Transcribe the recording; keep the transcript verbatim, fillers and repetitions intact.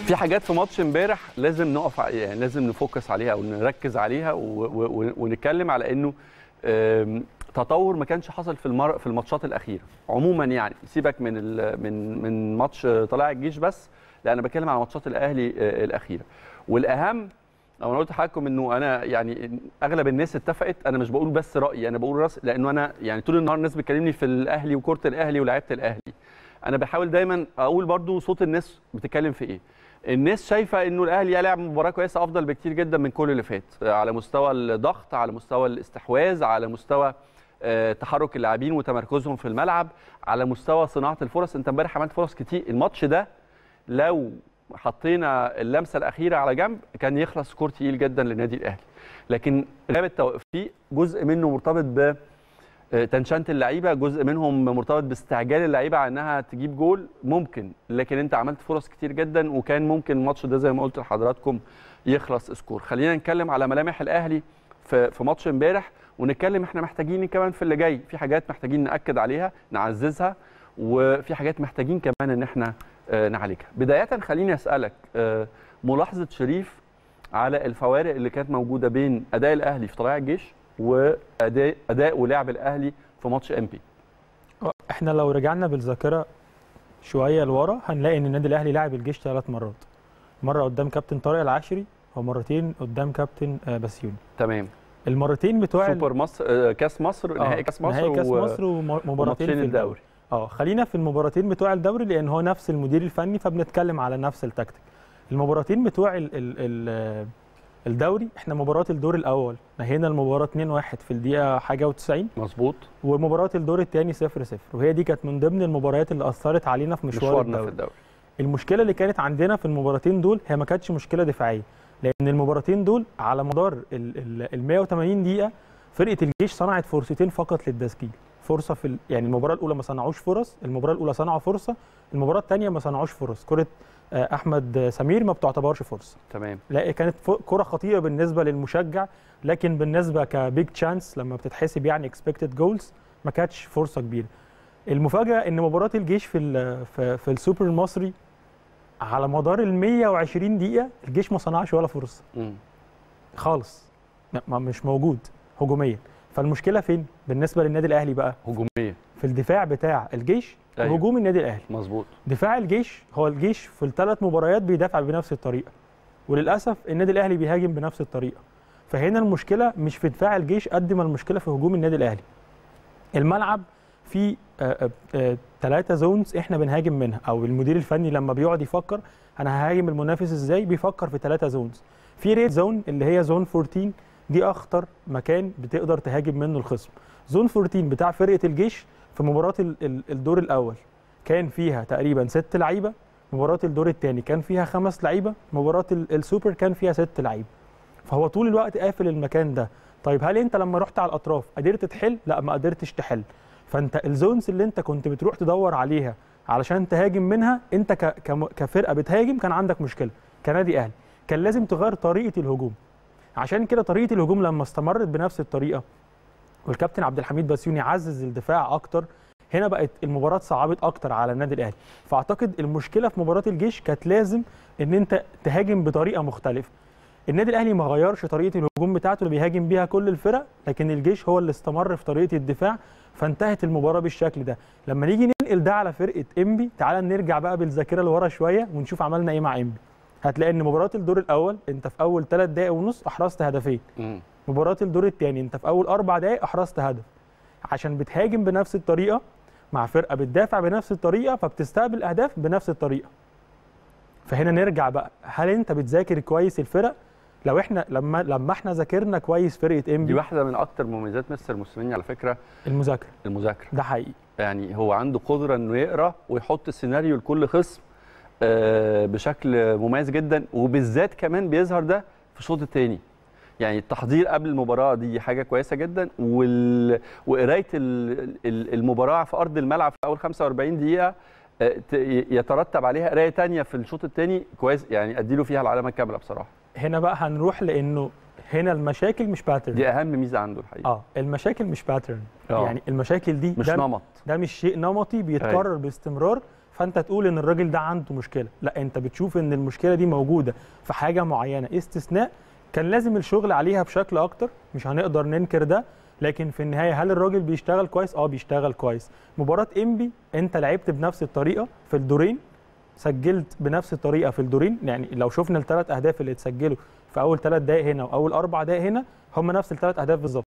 في حاجات في ماتش امبارح لازم نقف يعني لازم نفوكس عليها او نركز عليها ونتكلم على انه تطور ما كانش حصل في المر... في الماتشات الاخيره عموما. يعني سيبك من ال... من من ماتش طلائع الجيش بس، لا انا بتكلم على ماتشات الاهلي الاخيره. والاهم لو انا قلت لحضراتكم انه انا يعني اغلب الناس اتفقت، انا مش بقول بس رايي، انا بقول راس، لانه انا يعني طول النهار الناس بتكلمني في الاهلي وكره الاهلي ولاعيبه الاهلي. انا بحاول دايما اقول برضو صوت الناس بتتكلم في ايه. الناس شايفه انه الاهلي لعب مباراه كويسه افضل بكتير جدا من كل اللي فات، على مستوى الضغط، على مستوى الاستحواذ، على مستوى تحرك اللاعبين وتمركزهم في الملعب، على مستوى صناعه الفرص. انت امبارح عملت فرص كتير. الماتش ده لو حطينا اللمسه الاخيره على جنب كان يخلص سكور تقيل جدا للنادي الاهلي. لكن غياب التوقيف فيه جزء منه مرتبط ب تنشنة اللعيبه، جزء منهم مرتبط باستعجال اللعيبه على انها تجيب جول ممكن، لكن انت عملت فرص كتير جدا وكان ممكن الماتش ده زي ما قلت لحضراتكم يخلص سكور. خلينا نتكلم على ملامح الاهلي في في ماتش امبارح، ونتكلم احنا محتاجين كمان في اللي جاي. في حاجات محتاجين ناكد عليها نعززها، وفي حاجات محتاجين كمان ان احنا نعالجها. بدايه خليني اسالك ملاحظه شريف على الفوارق اللي كانت موجوده بين اداء الاهلي في طلائع الجيش واداء اداء ولعب الاهلي في ماتش ام بي. احنا لو رجعنا بالذاكره شويه لورا هنلاقي ان النادي الاهلي لعب الجيش ثلاث مرات، مره قدام كابتن طارق العاشري ومرتين قدام كابتن بسيوني. تمام. المرتين بتوع سوبر مصر، كاس مصر، نهائي كاس مصر، نهائي كاس مصر ومباراتين في الدوري. اه خلينا في المباراتين بتوع الدوري لان هو نفس المدير الفني فبنتكلم على نفس التكتيك. المباراتين بتوع ال ال ال الدوري احنا مباراه الدور الاول نهينا المباراه اتنين واحد في الدقيقه حاجه وتسعين مظبوط، ومباراه الدور الثاني صفر صفر، وهي دي كانت من ضمن المباريات اللي اثرت علينا في مشوار الدوري. في الدوري المشكله اللي كانت عندنا في المباراتين دول هي ما كانتش مشكله دفاعيه، لان المباراتين دول على مدار ال مية وتمانين دقيقه فرقه الجيش صنعت فرصتين فقط للتسجيل. فرصه في ال... يعني المباراه الاولى ما صنعوش فرص، المباراه الاولى صنعوا فرصه، المباراه الثانيه ما صنعوش فرص. كره احمد سمير ما بتعتبرش فرصه. تمام. لا كانت كره خطيره بالنسبه للمشجع، لكن بالنسبه كبيج تشانس لما بتتحسب يعني اكسبكتد جولز ما كانتش فرصه كبيره. المفاجاه ان مباراه الجيش في في, في السوبر المصري على مدار ال مية وعشرين دقيقه الجيش ما صنعش ولا فرصه م. خالص، ما مش موجود هجوميا. فالمشكله فين بالنسبه للنادي الاهلي بقى؟ هجوميا في الدفاع بتاع الجيش. أيوة. وهجوم النادي الاهلي. مظبوط. دفاع الجيش هو الجيش في الثلاث مباريات بيدافع بنفس الطريقه، وللاسف النادي الاهلي بيهاجم بنفس الطريقه. فهنا المشكله مش في دفاع الجيش قد ما المشكله في هجوم النادي الاهلي. الملعب فيه ثلاثه زونز احنا بنهاجم منها، او المدير الفني لما بيقعد يفكر انا ههاجم المنافس ازاي بيفكر في ثلاثه زونز. في ريد زون اللي هي زون أربعتاشر، دي اخطر مكان بتقدر تهاجم منه الخصم. زون أربعتاشر بتاع فرقه الجيش في مباراه الدور الاول كان فيها تقريبا ست لعيبه، مباراه الدور الثاني كان فيها خمس لعيبه، مباراه السوبر كان فيها ست لعيبه. فهو طول الوقت قافل المكان ده. طيب هل انت لما رحت على الاطراف قدرت تحل؟ لا ما قدرتش تحل. فانت الزونز اللي انت كنت بتروح تدور عليها علشان تهاجم منها، انت كفرقه بتهاجم كان عندك مشكله كنادي اهلي، كان لازم تغير طريقه الهجوم. عشان كده طريقه الهجوم لما استمرت بنفس الطريقه والكابتن عبد الحميد بسيوني عزز الدفاع اكتر، هنا بقت المباراه صعبت اكتر على النادي الاهلي. فاعتقد المشكله في مباراه الجيش كانت لازم ان انت تهاجم بطريقه مختلفه. النادي الاهلي ما غيرش طريقه الهجوم بتاعته اللي بيهاجم بيها كل الفرق، لكن الجيش هو اللي استمر في طريقه الدفاع، فانتهت المباراه بالشكل ده. لما نيجي ننقل ده على فرقه انبي، تعال نرجع بقى بالذاكره لورا شويه ونشوف عملنا ايه مع انبي. هتلاقي ان مباراه الدور الاول انت في اول ثلاث دقائق ونص احرزت هدفين. م. مباراه الدور الثاني انت في اول اربع دقائق احرزت هدف. عشان بتهاجم بنفس الطريقه مع فرقه بتدافع بنفس الطريقه، فبتستقبل اهداف بنفس الطريقه. فهنا نرجع بقى، هل انت بتذاكر كويس الفرق؟ لو احنا لما لما احنا ذاكرنا كويس فرقه انبي، دي واحده من اكتر مميزات مستر موسيماني على فكره، المذاكره. المذاكره ده حقيقي. يعني هو عنده قدره انه يقرا ويحط السيناريو لكل خصم بشكل مميز جدا، وبالذات كمان بيظهر ده في الشوط الثاني. يعني التحضير قبل المباراه دي حاجه كويسه جدا، وال... وقرايه المباراه في ارض الملعب في اول خمسة وأربعين دقيقه يترتب عليها قرايه ثانيه في الشوط الثاني كويس، يعني اديله فيها العلامه الكامله بصراحه. هنا بقى هنروح لانه هنا المشاكل مش باترن، دي اهم ميزه عنده الحقيقه. اه المشاكل مش باترن، يعني المشاكل دي مش ده نمط، ده مش شيء نمطي بيتكرر أي. باستمرار فانت تقول ان الراجل ده عنده مشكله. لا، انت بتشوف ان المشكله دي موجوده في حاجه معينه استثناء كان لازم الشغل عليها بشكل اكتر، مش هنقدر ننكر ده. لكن في النهايه هل الراجل بيشتغل كويس؟ اه بيشتغل كويس. مباراه انبي انت لعبت بنفس الطريقه في الدورين، سجلت بنفس الطريقه في الدورين. يعني لو شفنا الثلاث اهداف اللي اتسجلوا في اول ثلاث دقائق هنا واول اربع دقائق هنا هم نفس الثلاث اهداف بالظبط.